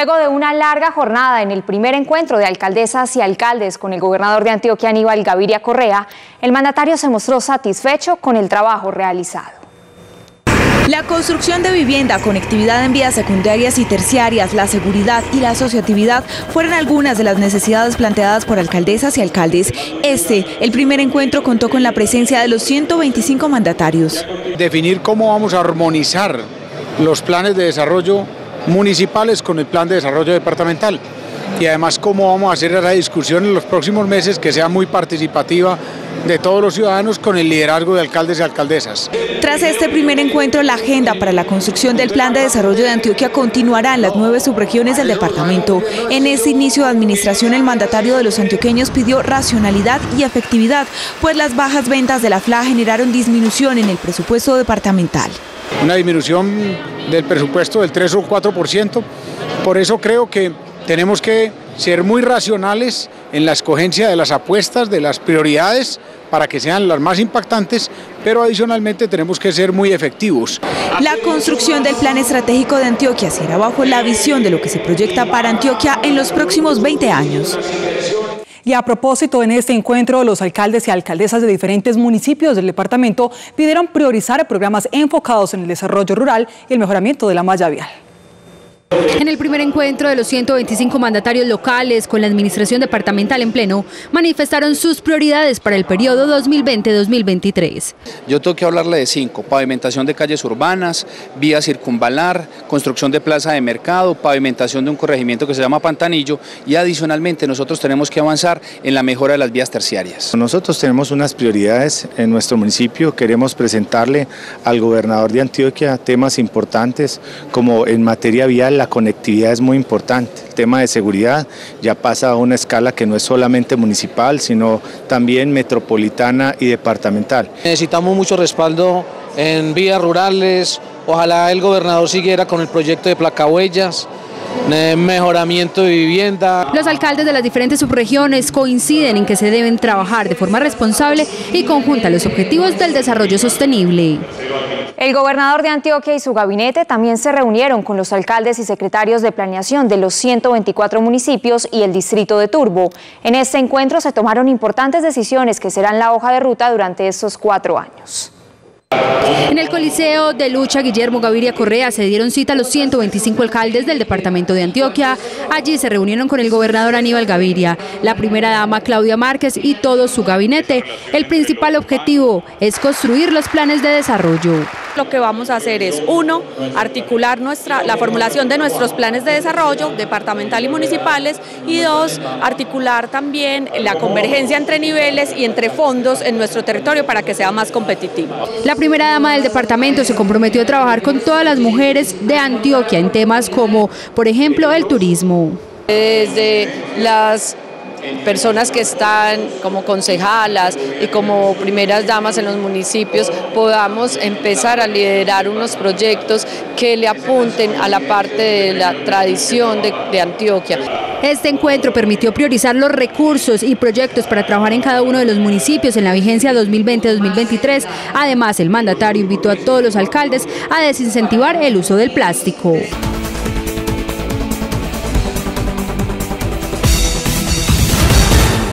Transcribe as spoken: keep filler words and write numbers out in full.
Luego de una larga jornada en el primer encuentro de alcaldesas y alcaldes con el gobernador de Antioquia, Aníbal Gaviria Correa, el mandatario se mostró satisfecho con el trabajo realizado. La construcción de vivienda, conectividad en vías secundarias y terciarias, la seguridad y la asociatividad fueron algunas de las necesidades planteadas por alcaldesas y alcaldes. Este, el primer encuentro, contó con la presencia de los ciento veinticinco mandatarios. Definir cómo vamos a armonizar los planes de desarrollo municipales con el plan de desarrollo departamental y además cómo vamos a hacer la discusión en los próximos meses que sea muy participativa de todos los ciudadanos con el liderazgo de alcaldes y alcaldesas. Tras este primer encuentro, la agenda para la construcción del plan de desarrollo de Antioquia continuará en las nueve subregiones del departamento. En este inicio de administración, el mandatario de los antioqueños pidió racionalidad y efectividad, pues las bajas ventas de la F L A generaron disminución en el presupuesto departamental. Una disminución del presupuesto del tres o cuatro por ciento, por eso creo que tenemos que ser muy racionales en la escogencia de las apuestas, de las prioridades, para que sean las más impactantes, pero adicionalmente tenemos que ser muy efectivos. La construcción del plan estratégico de Antioquia será bajo la visión de lo que se proyecta para Antioquia en los próximos veinte años. Y a propósito, en este encuentro, los alcaldes y alcaldesas de diferentes municipios del departamento pidieron priorizar programas enfocados en el desarrollo rural y el mejoramiento de la malla vial. En el primer encuentro de los ciento veinticinco mandatarios locales con la administración departamental en pleno, manifestaron sus prioridades para el periodo dos mil veinte a dos mil veintitrés. Yo tengo que hablarle de cinco: pavimentación de calles urbanas, vía circunvalar, construcción de plaza de mercado, pavimentación de un corregimiento que se llama Pantanillo, y adicionalmente nosotros tenemos que avanzar en la mejora de las vías terciarias. Nosotros tenemos unas prioridades en nuestro municipio. Queremos presentarle al gobernador de Antioquia temas importantes como en materia vial. La conectividad es muy importante. El tema de seguridad ya pasa a una escala que no es solamente municipal, sino también metropolitana y departamental. Necesitamos mucho respaldo en vías rurales. Ojalá el gobernador siguiera con el proyecto de placahuellas, mejoramiento de vivienda. Los alcaldes de las diferentes subregiones coinciden en que se deben trabajar de forma responsable y conjunta los objetivos del desarrollo sostenible. El gobernador de Antioquia y su gabinete también se reunieron con los alcaldes y secretarios de planeación de los ciento veinticuatro municipios y el distrito de Turbo. En este encuentro se tomaron importantes decisiones que serán la hoja de ruta durante estos cuatro años. En el Coliseo de Lucha Guillermo Gaviria Correa se dieron cita a los ciento veinticinco alcaldes del departamento de Antioquia. Allí se reunieron con el gobernador Aníbal Gaviria, la primera dama Claudia Márquez y todo su gabinete. El principal objetivo es construir los planes de desarrollo. Lo que vamos a hacer es, uno, articular nuestra, la formulación de nuestros planes de desarrollo departamental y municipales, y dos, articular también la convergencia entre niveles y entre fondos en nuestro territorio para que sea más competitivo. La primera dama del departamento se comprometió a trabajar con todas las mujeres de Antioquia en temas como, por ejemplo, el turismo. Desde las personas que están como concejalas y como primeras damas en los municipios podamos empezar a liderar unos proyectos que le apunten a la parte de la tradición de, de Antioquia. Este encuentro permitió priorizar los recursos y proyectos para trabajar en cada uno de los municipios en la vigencia dos mil veinte a dos mil veintitrés. Además, el mandatario invitó a todos los alcaldes a desincentivar el uso del plástico.